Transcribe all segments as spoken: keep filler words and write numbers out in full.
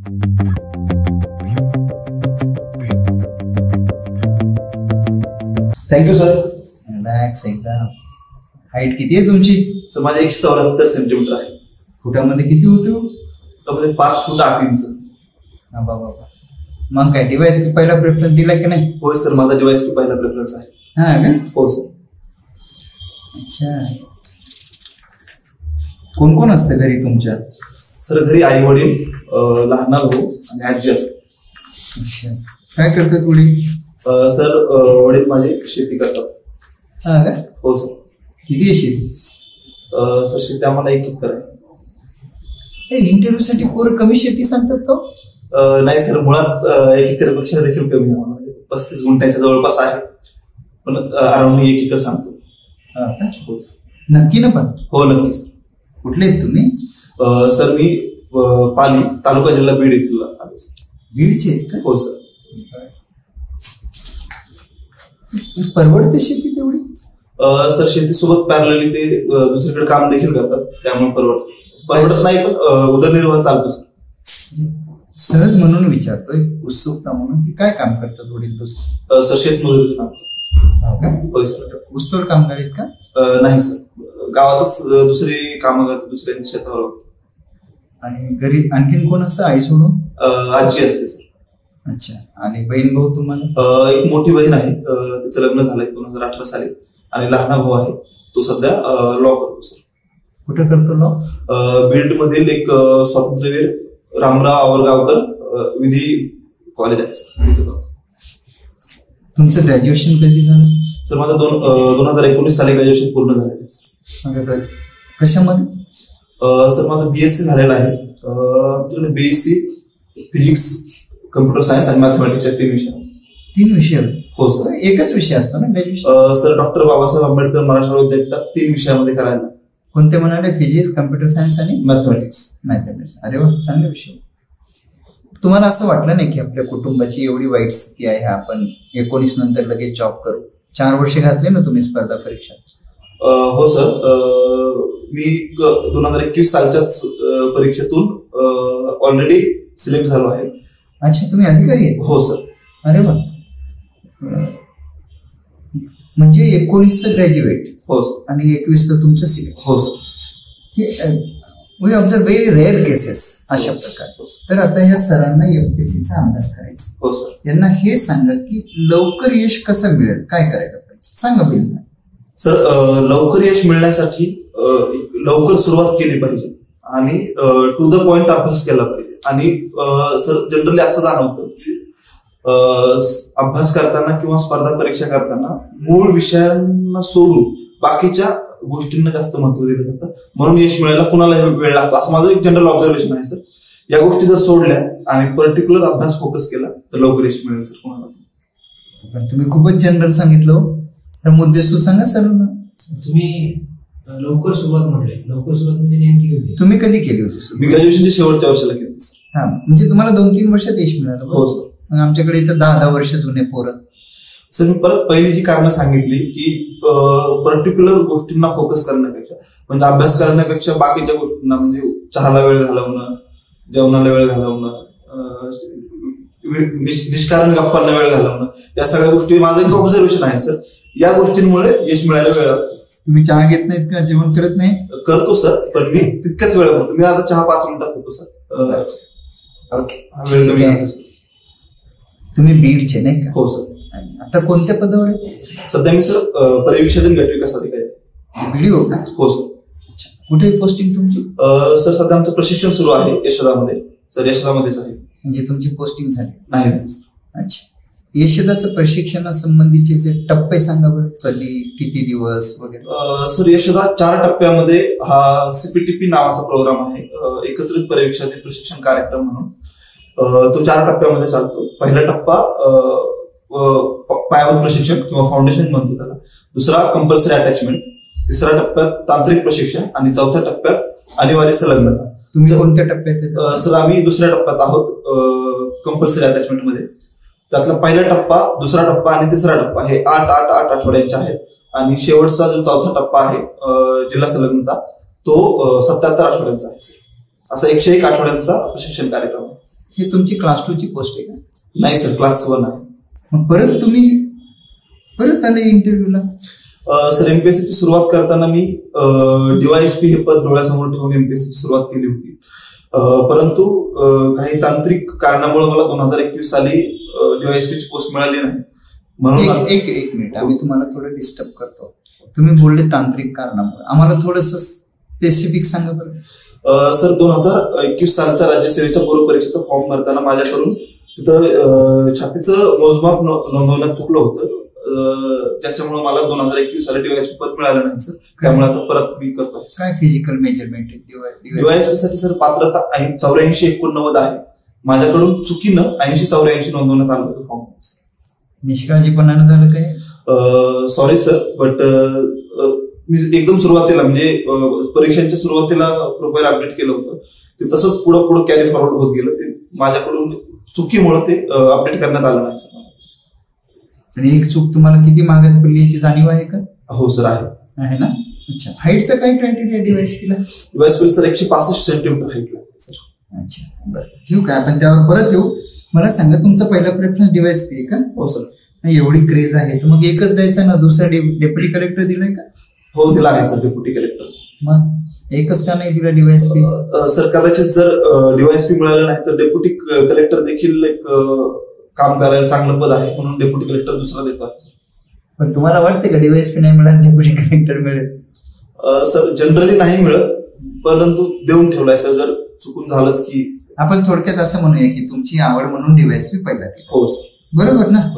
Thank you sir. Relax एकदम. Height किती आहे तुमची? सर माझे एकशे चौऱ्याहत्तर सेंटीमीटर आहे. फुटामध्ये किती होते? त्यामध्ये पाच फूट आठ इंच. हा बाबा. मग काय डिवाइस पहिला प्रेफरन्स दिला की नाही? होय सर, माझा डिवाइस पहिला प्रेफरन्स आहे. हा का? हो सर. अच्छा. कोण कोण असतं घरी तुमच्या? सर घरी आई वडील, लहान भाऊ आणि आजी असते. अच्छा. काय करतात वडील? सर वडील माझे शेती करतात. हा का? हो सर. किती आहे शेती? सर शेती आम्हाला एक एकर आहे. इंटरव्ह्यू साठी पोरं कमी शेती सांगतात का? नाही सर, मुळात एक एकर पेक्षा देखील कमी आहे. पस्तीस गुंठ्याच्या जवळपास आहे, पण अराउंड एक एकर सांगतो. नक्की ना? पण हो नक्की सर. कुठले आहेत तुम्ही? सर मी पाली, तालुका जिल्हा बीड येथील आलो. बीडचे आहेत का? हो सर. परवडते शेती तेवढी? सर शेतीसोबत पॅरलली ते दुसरीकडे काम देखील करतात, त्यामुळे परवडत परवडत नाही, पण उदरनिर्वाह चालतो सर. सहज म्हणून विचारतोय, उत्सुकता म्हणून, की काय काम करतात वडील तुझं? सर शेतमजुरीचं काम. होय सर. ऊसतोड कामगार आहेत का? नाही सर, गावातच दुसरी कामं करतात, दुसऱ्यांच्या शेतावर. आणि घरी आणखीन कोण असतं आई सोडून? आजी असते सर. अच्छा. आणि बहीण भाऊ तुम्हाला? एक मोठी बहीण आहे, तिचं लग्न झालंय दोन हजार अठरा साली, आणि लहान भाऊ आहे, तो सध्या लॉ करतो सर. कुठं करतो लॉ? बीड मधील एक स्वातंत्र्यवीर रामराव आवरगावकर विधी कॉलेज आहे. तुमचं ग्रॅज्युएशन कधी झालं? सर माझं दोन दोन हजार एकोणीस साली ग्रॅज्युएशन पूर्ण झालेलं आहे. कशामध्ये? सर माझं बीएससी झालेलं आहे. बीएससी फिजिक्स, कम्प्युटर सायन्स आणि मॅथमॅटिक्स या तीन विषय. तीन विषय? हो सर. एकच विषय असतो ना graduation? Sir doctor Babasaheb Ambedkar Marathwada विद्यापीठात तीन विषयामध्ये करायला. कोणते म्हणाले? फिजिक्स, कम्प्युटर सायन्स आणि मॅथमॅटिक्स. मॅथमॅटिक्स. अरे वा, चांगले विषय. तुम्हाला असं वाटलं नाही की आपल्या कुटुंबाची एवढी वाईट स्थिती आहे, आपण एकोणीस नंतर लगेच जॉब करू? चार वर्ष घातले ना तुम्ही स्पर्धा परीक्षा? हो सर. मी दोन हजार एकवीस सालच्याच परीक्षेतून ऑलरेडी सिलेक्ट झालो आहे. अच्छा, तुम्ही अधिकारी आहे? हो सर. अरे वा. म्हणजे एकोणीसचं ग्रॅज्युएट? हो सर. आणि एकवीसचं तुमचं सिलेक्ट? हो sir. We observe very rare cases अशा प्रकारे. तर आता ह्या सरांना एमपीएससीचा अभ्यास करायचा. हो सर. यांना हे सांगा की लवकर यश कसं मिळेल, काय करायला पाहिजे, सांगा बिल. सर लवकर यश मिळण्यासाठी लवकर सुरुवात केली पाहिजे आणि टू द पॉइंट अभ्यास केला पाहिजे. आणि सर जनरली असं जाणवतं की अभ्यास करताना किंवा स्पर्धा परीक्षा करताना मूळ विषयांना सोडून बाकीच्या गोष्टींना जास्त महत्व दिलं जातं, म्हणून यश मिळायला कुणाला वेळ लागतो, असं माझं एक जनरल ऑब्झर्वेशन आहे सर. या गोष्टी जर सोडल्या आणि पर्टिक्युलर अभ्यास फोकस केला तर लवकर यश मिळेल सर कुणाला. पण तुम्ही खूपच जनरल सांगितलं, तर मुद्देच तू सांगा सर. तुम्ही लवकर सुरुवात म्हणले, लवकर सुरुवात म्हणजे नेमकी होती? तुम्ही कधी केली होती? मी ग्रॅज्युएशनच्या शेवटच्या वर्षाला केली. हा, म्हणजे तुम्हाला दोन तीन वर्षात यश मिळालं? हो सर. मग आमच्याकडे इथं दहा दहा वर्ष जुने पोरं. सर मी परत पहिली जी कारणं सांगितली की पर्टिक्युलर गोष्टींना फोकस करण्यापेक्षा, म्हणजे अभ्यास करण्यापेक्षा बाकीच्या गोष्टींना, म्हणजे चहाला वेळ घालवणं, जेवणाला वेळ घालवणं, निष्कारण गप्पांना वेळ घालवणं, या सगळ्या गोष्टी माझं एक ऑब्झर्वेशन आहे सर. या गोष्टींमुळे यश मिळायला वेळ लागतो. तुम्ही चहा घेत नाहीत का? जेवण करत नाही? करतो सर, पण मी तितक्याच वेळ करतो. मी आता चहा पाच मिनिटात होतो सर. ओके. तुम्ही बीडचे नाही का? हो सर. आता कोणत्या पदावर आहे सध्या? मी सर परिवीक्षाधीन गट विकास अधिकारी. बीडीओ का? हो सर. कुठे पोस्टिंग तुमची? सर सध्या आमचं प्रशिक्षण सुरू आहे यशोदामध्ये. सर यशोदामध्येच आहे. म्हणजे तुमची पोस्टिंग झाली नाही? अच्छा. यशोदाचं प्रशिक्षणासंबंधीचे जे टप्पे सांगा बरं, कधी, किती दिवस वगैरे? सर यशोदा चार टप्प्यामध्ये हा सीपीटीपी नावाचा प्रोग्राम आहे, एकत्रित परिवीक्षाधीन प्रशिक्षण कार्यक्रम म्हणून. तो चार टप्प्यामध्ये चालतो. पहिला टप्पा पायाभूत प्रशिक्षण किंवा फाउंडेशन म्हणतो त्याला, दुसरा कंपल्सरी अटॅचमेंट, तिसऱ्या टप्प्यात तांत्रिक प्रशिक्षण आणि चौथ्या टप्प्यात अनिवार्य संलग्नता. तुम्ही कोणत्या टप्प्यात? सर आम्ही दुसऱ्या टप्प्यात आहोत कंपल्सरी अटॅचमेंट मध्ये. त्यातला पहिला टप्पा, दुसरा टप्पा आणि तिसरा टप्पा हे आठ आठ आठ आठवड्यांचे आहेत. आणि शेवटचा जो चौथा टप्पा आहे जिल्हा संलग्नता, तो सत्याहत्तर आठवड्यांचा आहे. असा एकशे एक आठवड्यांचा प्रशिक्षण कार्यक्रम आहे. हे तुमची क्लास टू ची पोस्ट आहे का? नाही सर, क्लास वन आहे. मग परत तुम्ही परत आले इंटरव्ह्यूला? सर एमपीएससी ची सुरुवात करताना मी डीवायएसपी हे पद डोळ्यासमोर ठेवून एमपीएससी ची सुरुवात केली होती. परंतु काही तांत्रिक कारणामुळे मला दोन हजार एकवीस साली डीवायएसपी ची पोस्ट मिळाली नाही. म्हणून एक एक मिनिट आम्ही तुम्हाला थोडं डिस्टर्ब करतो. तुम्ही बोलले तांत्रिक कारणामुळे, आम्हाला थोडस स्पेसिफिक सांगा बरं. सर दोन हजार एकवीस सालच्या राज्यसेवेच्या पूर्व परीक्षेचा फॉर्म भरताना माझ्याकडून तिथं छातीचं मोजमाप नोंदवण्यात चुकलं होतं. त्याच्यामुळे मला दोन हजार एकवीस साली डीवायएसपी पद मिळालं नाही सर. त्यामुळे आता परत मी करतो. काय फिजिकल मेजरमेंट डीवायएसपी साठी सर पात्रता चौऱ्याऐंशी एकोणनव्वद आहे. माझ्याकडून चुकीनं ऐंशी चौऱ्याऐंशी नोंदवण्यात आलं होतं फॉर्म. निष्काळजीपणानं झालं काय? सॉरी सर, बट मी एकदम सुरुवातीला म्हणजे परीक्षांच्या सुरुवातीला प्रोफाईल अपडेट केलं होतं ते तसंच पुढं पुढं कॅरी फॉरवर्ड होत गेलं. ते माझ्याकडून चुकीमुळे ते अपडेट करण्यात आलं नाही सर. आणि एक चूक तुम्हाला किती मागात पडली याची जाणीव आहे का? हो सर, आहे आहे ना. अच्छा, हाईटचा काय क्रायटेरिया डीवायएसपीला? डीवायएसपी सर एकशे पासष्ट सेंटीमीटर हाईट लागते सर. अच्छा, बरं ठीक आहे, आपण त्यावर परत येऊ. मला सांगा, तुमचा पहिला प्रेफरन्स डीवायएसपी आहे का? हो सर. एवढी क्रेज आहे तर मग एकच द्यायचा ना, दुसरा डेप्युटी कलेक्टर दिलाय का? हो दिला आहे सर, डेप्युटी कलेक्टर. मग एकच का नाही दिला डीवायएसपी? सर कदाचित जर डीवायएसपी मिळालं नाही तर डेप्युटी कलेक्टर देखील एक काम करायला चांगलं पद आहे म्हणून डेप्युटी कलेक्टर दुसरा देतो आहे. पण तुम्हाला वाटते का डीवायएसपी नाही मिळालं डेप्युटी कलेक्टर मिळेल? सर जनरली नाही मिळत, परंतु देऊन ठेवलाय सर. जर चुकून झालंच की आपण थोडक्यात असं म्हणूया की तुमची आवड म्हणून डीवायएसपी पहिला. हो सर, बरोबर ना.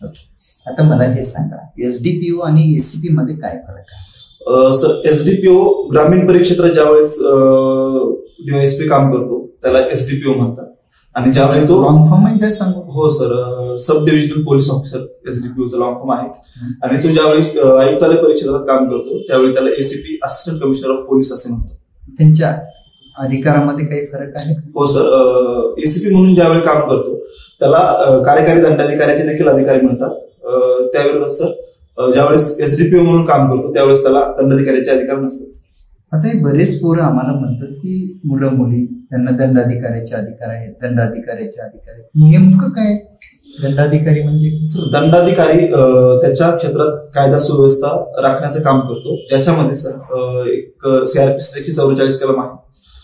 आता मला हे सांगा, एसडीपीओ आणि एसीपी मध्ये काय फरक आहे? सर एसडीपीओ ग्रामीण परिक्षेत्रात ज्यावेळेस डीवायएसपी काम करतो त्याला एसडीपीओ म्हणतात. आणि ज्यावेळी तो लॉंग फॉर्म आहे सांगू? हो sir, sub divisional police officer एसडीपीओचा लॉंग फॉर्म आहे. आणि तो ज्यावेळी आयुक्तालय परिक्षेत्रात काम करतो त्यावेळी त्याला ACP assistant commissioner of police असे म्हणतो. त्यांच्या अधिकारामध्ये काही फरक आहे? हो सर, एसीपी म्हणून ज्यावेळी काम करतो त्याला कार्यकारी दंडाधिकाऱ्याचे देखील अधिकारी मिळतात. त्याविरोधात सर ज्यावेळेस एसडीपीओ म्हणून काम करतो त्यावेळेस त्याला दंडाधिकाऱ्याचे अधिकार नसतात. आता हे बरेच पोरं आम्हाला म्हणतात की मुलं मुली त्यांना दंडाधिकाऱ्याचे अधिकार आहेत, दंडाधिकाऱ्याचे अधिकार आहेत. नेमकं काय दंडाधिकारी म्हणजे? दंडाधिकारी त्याच्या क्षेत्रात कायदा सुव्यवस्था राखण्याचं काम करतो. त्याच्यामध्ये सर एक सीआरपीसी देखील चौवेचाळीस कलम आहे.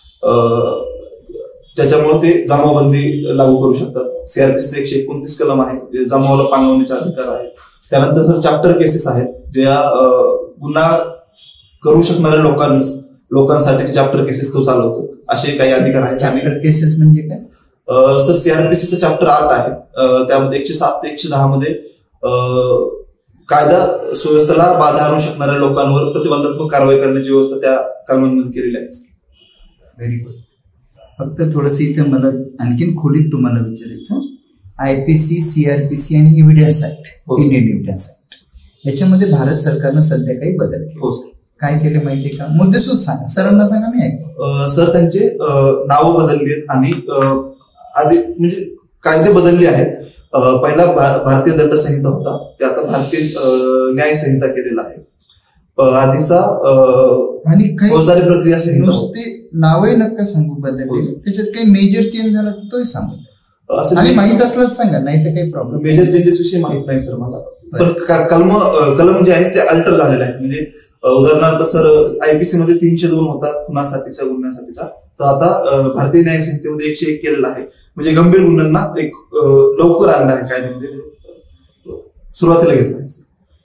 त्याच्यामुळे ते जमावबंदी लागू करू शकतात. सीआरपीसी एकशे एकोणतीस कलम आहे, जमावाला पांगवण्याचे अधिकार आहेत. त्यानंतर सर चॅप्टर केसेस आहेत ज्या गुन्हा करू शकणाऱ्या लोकां लोकांसाठी चॅप्टर केसेस तो चालवतो. असे काही अधिकार आहेत. चॅप्टर केसेस म्हणजे काय? सर सीआरपीसीचं चॅप्टर आठ आहे, त्यामध्ये एकशे सात ते एकशे दहा मध्ये कायदा सुव्यवस्थेला बाधा आणू शकणाऱ्या लोकांवर प्रतिबंधात्मक कारवाई करण्याची व्यवस्था त्या कलमांमध्ये केलेली आहे. Very good. फक्त थोडस इथे मला आणखीन खोलीत तुम्हाला विचारायचं, आयपीसी, सीआरपीसी आणि evidence act, Indian evidence act, याच्यामध्ये भारत सरकारनं सध्या काही बदल केले. हो सर. काय केले माहितीये का? मुद्देसूद सांगा, सरांना सांगा, मी ऐकतो. सर त्यांचे नावं बदलली आहेत आणि आधी म्हणजे कायदे बदलले आहेत. पहिला भारतीय दंड संहिता होता, ते आता भारतीय न्याय संहिता केलेला आहे. आधीचा आणि फौजदारी प्रक्रिया संहिता. नुसते नावही नका सांगू बदलले, त्याच्यात काही मेजर चेंज झाला तर तोही सांगू. आणि माहित असलाच सांगा, नाही तर काही प्रॉब्लेम. मेजर चेंजेस विषयी माहित नाही सर मला. पण कलम कलम जे आहेत ते अल्टर झालेले आहेत. म्हणजे उदाहरणार्थ सर आयपीसी मध्ये तीनशे दोन होता खुनासाठीचा, गुन्ह्यासाठीचा, तर आता भारतीय न्याय संहितेमध्ये एकशे एक केलेला आहे. म्हणजे गंभीर गुन्ह्यांना एक लवकर आणला आहे कायद्यामध्ये, सुरुवातीला घेतला आहे.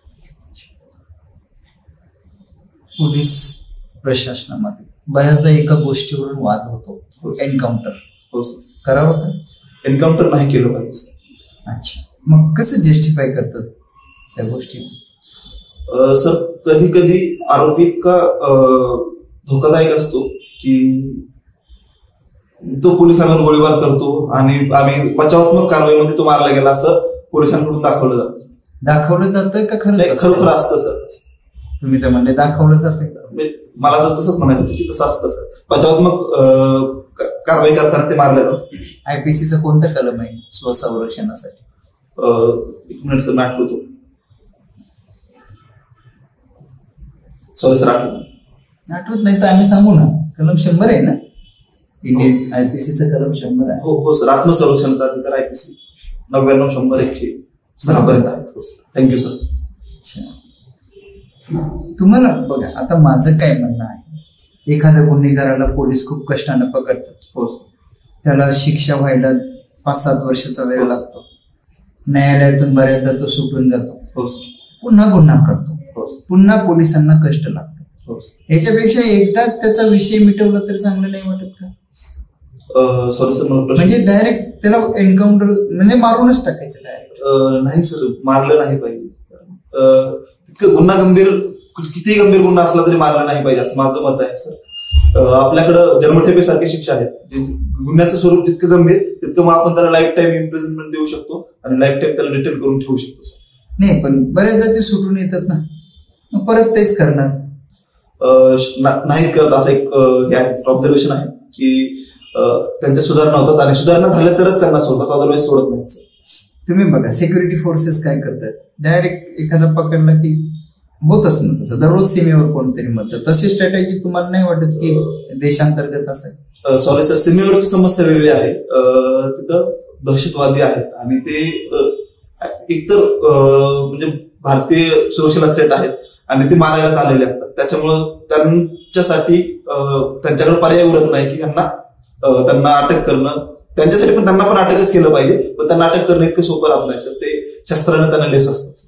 पोलीस प्रशासनामध्ये बऱ्याचदा एका गोष्टीवरून वाद होतो, एन्काउंटर. हो सर. करावं का? एन्काउंटर नाही केलं पाहिजे. अच्छा, मग कसं जस्टिफाय करतात त्या गोष्टी? सर कधी कधी आरोपी इतका धोकादायक असतो की तो पोलिसांवर गोळीबार करतो आणि आम्ही बचावात्मक कारवाईमध्ये तो मारला गेला असं पोलिसांकडून दाखवलं जातं. दाखवलं जातं का खरं? खरोखर असतं सर. तुम्ही तर म्हणले दाखवलं जातं. मला तर तसंच म्हणायचं की तसं असतं सर. बचावात्मक कारवाई करताना ते मारले जातं. आयपीसीचं कोणतं कलम आहे स्वसंरक्षणासाठी? एक मिनिट सर, मी आठवतो. सॉरी सर, आठवत आठवत नाही तर आम्ही सांगू ना. कलम शंभर आहे ना? इंडियन आयपीसीचं कलम शंभर आहे. हो हो सर, आत्मसंरक्षणाचा अधिकार आयपीसी नव्याण्णव शंभर एकशे सहा पर्यंत आहे. Thank you sir. तुम्हाला बघा, आता माझं काय म्हणणं आहे, एखाद्या गुन्हेगाराला पोलीस खूप कष्टानं पकडतात. हो, त्याला शिक्षा व्हायला पाच सात वर्षाचा वेळ लागतो. न्यायालयातून बऱ्याचदा तो सुटून जातो. हो, पुन्हा गुन्हा करतो. हो, पुन्हा पोलिसांना कष्ट लागतात. हो, याच्यापेक्षा एकदाच त्याचा विषय मिटवला तरी चांगलं नाही वाटत का? सॉरी सर, म्हणजे डायरेक्ट त्याला एन्काउंटर म्हणजे मारूनच टाकायचं डायरेक्ट? नाही सर, मारलं नाही पाहिजे. गुन्हा गंभीर, कितीही गंभीर गुन्हा असला तरी मारलं नाही पाहिजे असं माझं मत आहे सर. आपल्याकडं जन्मठेपेसारखी शिक्षा आहेत. गुन्ह्याचं स्वरूप जितकं गंभीर तितकं मग आपण त्याला लाईफ टाईम इम्प्रिझनमेंट देऊ शकतो आणि लाईफ टाईम त्याला रिटर्न करून ठेवू शकतो सर. नाही, पण बरेचदा ते सुटून येतात ना, मग परत तेच करणार नाही करत असं एक ऑब्झर्वेशन आहे की त्यांच्या सुधारणा होतात आणि सुधारणा झाल्या तरच त्यांना सोडतात, अदरवाईज सोडत नाही सर. तुम्ही बघा, सिक्युरिटी फोर्सेस काय करतात, डायरेक्ट एखादा पकडला की होतच ना तसं, दररोज सीमेवर कोणतरी मरतं. तशी स्ट्रॅटेजी तुम्हाला नाही वाटत की देशांतर्गत असं? सॉरी सर, सीमेवरची समस्या वेगळी आहे. तिथं दहशतवादी आहेत आणि ते एकतर म्हणजे भारतीय सुरक्षेला थ्रेट आहेत आणि ते मारायला चाललेले असतात. त्याच्यामुळं त्यांच्यासाठी त्यांच्याकडे पर्याय उरत नाही की त्यांना त्यांना अटक करणं. त्यांच्यासाठी पण त्यांना पण अटकच केलं पाहिजे, पण त्यांना अटक करणं इतकं सोपं राहत नाही सर. ते शस्त्राने त्यांना लेस असतात.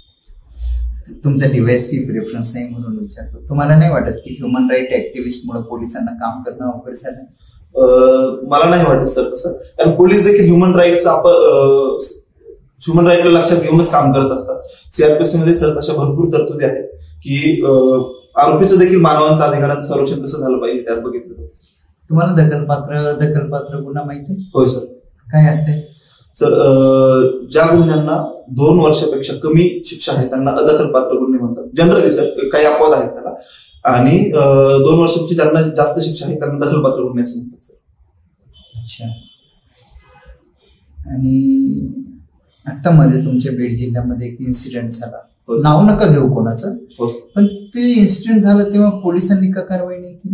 तुमचा डिव्हाइस की प्रेफरन्स नाही म्हणून विचारतो. तुम्हाला नाही वाटत की ह्युमन राईट ऍक्टिव्हिस्टमुळे पोलिसांना काम करणं अवघड झालं? मला नाही वाटत सर तसं, कारण पोलीस देखील ह्युमन राईटचा आपण ह्युमन राईटला लक्षात घेऊनच काम करत असतात. सीआरपीसी मध्ये सर तशा भरपूर तरतुदी आहेत की आरोपीचं देखील मानवांच्या अधिकारांचं संरक्षण कसं झालं पाहिजे त्यात बघितलं जातं. तुम्हाला दखलपात्र दखलपात्र गुन्हा माहिती? होय सर. काय असते सर? ज्या गुन्ह्यांना दोन वर्षापेक्षा कमी शिक्षा आहे त्यांना अदखलपात्र गुन्हे म्हणतात जनरली सर. काही अपवाद आहेत त्याला, आणि दोन वर्षापेक्षा ज्यांना जास्त शिक्षा आहे त्यांना दखलपात्र गुन्हे असं म्हणतात सर. अच्छा. आणि आता मध्ये तुमच्या बीड जिल्ह्यामध्ये एक इन्सिडेंट झाला, नाव नका घेऊ कोणाचं, पण ते इन्सिडेंट झालं तेव्हा पोलिसांनी का कारवाई नाही केली?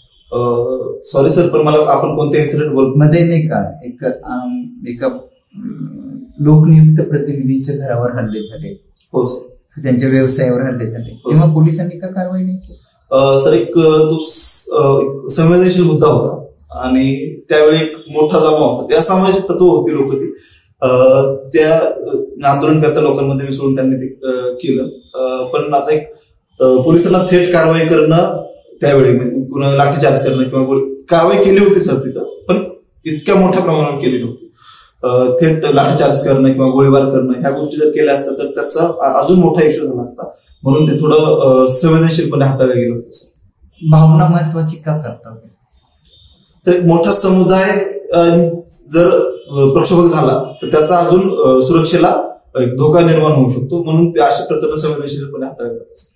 सॉरी सर, पण मला आपण कोणत्या इन्सिडेंट बोल मध्ये नाही का एक एका लोकनियुक्त प्रतिनिधीच्या घरावर हल्ले झाले, हो सर, त्यांच्या व्यवसायावर हल्ले झाले, तेव्हा पोलिसांनी का कारवाई नाही केली? सर, एक तो संवेदनशील मुद्दा होता आणि त्यावेळी एक मोठा जमाव होता. त्या सामाजिक तत्व होती लोक, ती त्या आंदोलनकर्त्या लोकांमध्ये मिसळून त्यांनी ते केलं. पण आता एक पोलिसांना थेट कारवाई करणं त्यावेळी म्हणजे लाठीचार्ज करणं किंवा कारवाई केली होती सर तिथं, पण इतक्या मोठ्या प्रमाणावर केली नव्हती. थेट लाठीचार्ज करणं किंवा गोळीबार करणं ह्या गोष्टी जर केल्या असतात तर त्याचा अजून मोठा इश्यू झाला असता. म्हणून ते थोडं संवेदनशीलपणे हाताळलं गेलं होतं. भावना महत्वाची का करतात? तर एक मोठा समुदाय जर प्रक्षोभक झाला तर त्याचा अजून सुरक्षेला धोका निर्माण होऊ शकतो, म्हणून ते अशा प्रकारे संवेदनशीलपणे हाताळलं जातं.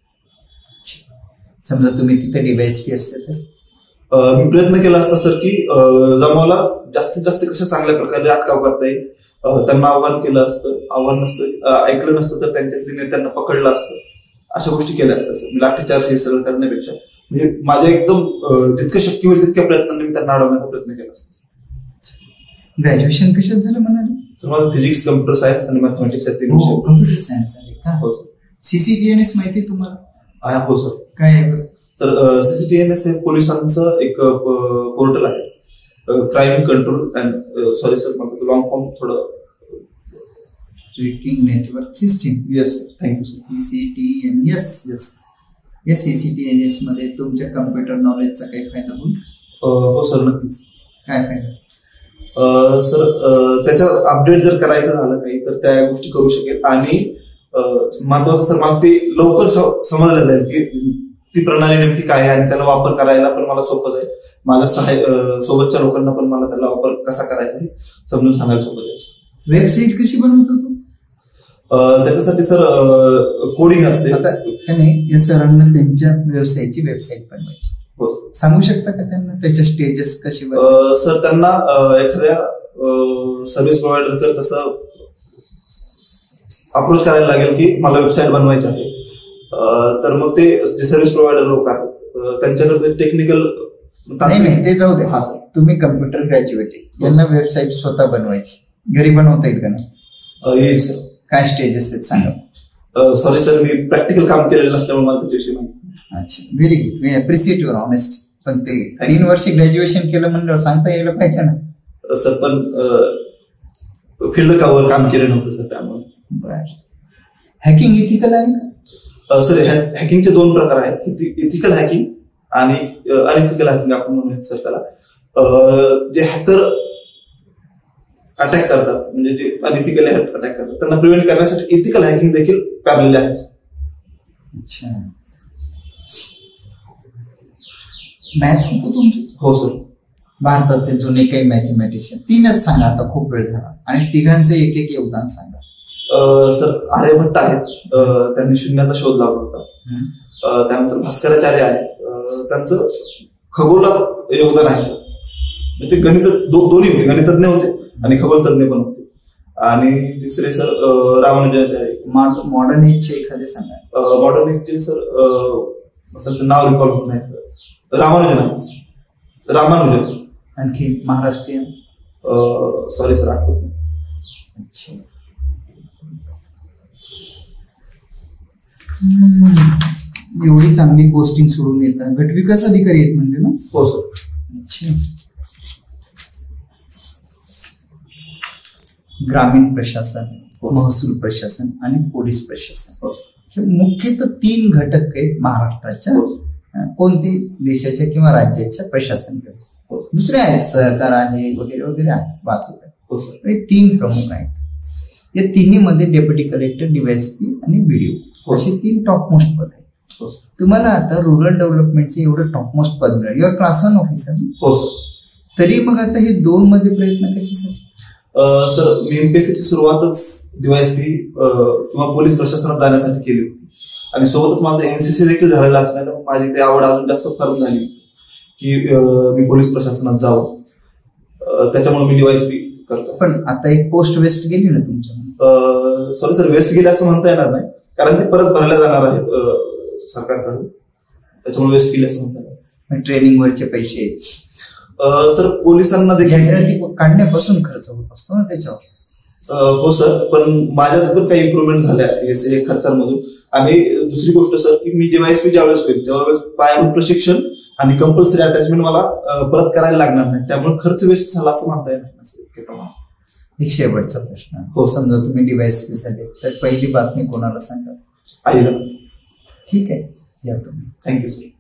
समजा तुम्ही तिथे डिव्हाइस असते तर मी प्रयत्न केला असता सर की जमावाला जास्तीत जास्त कसं चांगल्या प्रकारे अटकाव करता येईल, त्यांना आव्हान केलं असतं. आव्हान नसतं ऐकलं नसतं तर त्यांच्यातली नेत्यांना पकडलं असतं. अशा गोष्टी केल्या असतात सर. मी लाठीचार्ज हे सगळं करण्यापेक्षा म्हणजे माझ्या एकदम जितकं शक्य होईल तितक्या प्रयत्नांनी मी त्यांना अडवण्याचा प्रयत्न केला असता. ग्रॅज्युएशन कशात झालं म्हणाले? सर माझं फिजिक्स, कम्प्युटर सायन्स आणि मॅथमॅटिक्स आहेत. कम्प्युटर सायन्स आहे का? हो सर. सीसीटीएनएस माहिती तुम्हाला? हो सर. काय आहे सर? सीसीटीएनएस हे पोलिसांचं एक पोर्टल आहे, crime control and sorry sir मला लॉंग फॉर्म थोडं tracking network system. Yes thank you sir. CCTNS. Yes या सीसीटीएनएस मध्ये तुमच्या कम्प्युटर नॉलेजचा काही फायदा होईल? हो सर, नक्कीच. काय फायदा? सर त्याच्यात अपडेट जर करायचं झालं काही तर त्या गोष्टी करू शकेल. आणि महत्वाचं सर मला ते लवकर समजलं जाईल की ती प्रणाली नेमकी काय आहे आणि त्याला वापर करायला पण मला सोपं जाईल. माझ्या सहाय सोबतच्या लोकांना पण मला त्याला वापर कसा करायचा हे समजून सांगायला सोपं जाईल. वेबसाईट कशी बनवतो तू? त्याच्यासाठी सर कोडिंग असते. आता नाही, या सरांना त्यांच्या व्यवसायाची वेबसाईट बनवायची, सांगू शकता का त्यांना त्याच्या स्टेजेस कशी? सर त्यांना एखाद्या सर्व्हिस प्रोव्हायडर तसं अप्रोच करायला लागेल की मला वेबसाईट बनवायची आहे. तर मग ते जे सर्व्हिस प्रोव्हायडर लोक आहेत त्यांच्याकडे टेक्निकल नाही नाही ते जाऊ दे. हा सर. तुम्ही कम्प्युटर ग्रॅज्युएट आहे, यांना वेबसाईट स्वतः बनवायची, घरी बनवता येईल का नाही? येईल सर. काय स्टेजेस आहेत सांगा. सॉरी सर, मी प्रॅक्टिकल काम केलेलं नसल्यामुळे मला त्याच्याविषयी माहिती. अच्छा, व्हेरी गुड, मी अप्रिशिएट युअर ऑनेस्ट. पण ते तीन वर्ष ग्रॅज्युएशन केलं म्हणलं सांगता यायला पाहिजे ना सर. पण फील्ड कावर काम केलं नव्हतं सर, त्यामुळे. बरं. हॅकिंग इथिकल आहे का? सर हॅकिंगचे दोन प्रकार आहेत, इथिकल हॅकिंग आणि अनइथिकल हॅकिंग आपण म्हणूयात सर त्याला. जे हॅकर अटॅक करतात, म्हणजे जे अनइथिकल अटॅक करतात, त्यांना प्रिव्हेंट करण्यासाठी इथिकल हॅकिंग देखील काढलेले आहे. अच्छा. मॅथ होतं तुमचं? हो सर. भारतातले जुने काही मॅथमॅटिशियन तीनच सांगा, आता खूप वेळ झाला, आणि तिघांचं एक एक योगदान सांगा. सर आर्यभट्ट आहेत, त्यांनी शून्याचा शोध लावला होता. त्यानंतर भास्कराचार्य आहेत, त्यांचं खगोलात योगदान आहे. ते गणित दोन्ही होते, गणितज्ञ होते आणि खगोलतज्ञ पण होते. आणि तिसरे सर रामानुजाचार्य. मॉडर्न एजचे एखादे सांगा. मॉडर्न एजचे सर त्यांचं नाव रिकॉल होत नाही सर. रामानुजन आहे, रामानुजन. आणखी महाराष्ट्रीयन? सॉरी सर, आठवत नाही. अच्छा. एवढी चांगली पोस्टिंग सोडून येतात, गटविकास अधिकारी आहेत म्हणजे ना? हो सर. अच्छा. ग्रामीण प्रशासन, महसूल प्रशासन आणि पोलीस प्रशासन, हे मुख्यतः तीन घटक आहेत महाराष्ट्राच्या कोणते देशाच्या किंवा राज्याच्या प्रशासन व्यवस्था. दुसरे आहेत सहकार आहे वगैरे वगैरे आहे, वाहतूक आहे. तीन प्रमुख आहेत. या तिन्ही मध्ये डेप्युटी कलेक्टर, डीवायएसपी आणि बीडीओ असे तीन टॉप मोस्ट पद आहेत. तुम्हाला आता रुरल डेव्हलपमेंटचे एवढं टॉप मोस्ट पद मिळेल, युअर क्लास वन ऑफिसर. हो सर. तरी मग आता हे दोन मध्ये प्रयत्न कसे सर? सर मी एमपीएससीची सुरुवातच डीवायएसपी किंवा पोलीस प्रशासनात जाण्यासाठी केली होती, आणि सोबतच माझं एनसीसी देखील झालेलं असल्यानं माझी ते आवड अजून जास्त फर्म झाली की मी पोलीस प्रशासनात जावं. त्याच्यामुळे मी डीवायएसपी करतो. पण आता एक पोस्ट वेस्ट गेली ना तुमच्या? सॉरी सर, वेस्ट गेली असं म्हणता येणार नाही, कारण ते परत भरल्या जाणार आहेत सरकारकडून, त्याच्यामुळे वेस्ट गेली असं म्हणता येणार. ट्रेनिंग वरचे पैसे सर पोलिसांना देखील जाहिराती काढण्यापासून खर्च होत असतो ना त्याच्यावर? हो सर, पण माझ्यात पण काही इम्प्रुव्हमेंट झाल्या हे खर्चांमधून. आणि दुसरी गोष्ट सर, की मी डीवायएसपी ज्यावेळेस होईल त्यावेळेस पायाभूत प्रशिक्षण आणि कंपल्सरी अटॅचमेंट मला परत करायला लागणार नाही, त्यामुळे खर्च वेस्ट झाला असं म्हणता येणार. एक शेवटचा प्रश्न. हो, समजा तुम्ही डीवायएसपी झाले तर पहिली बातमी कोणाला सांगा? आईला. ठीक आहे, या तुम्ही. Thank you sir.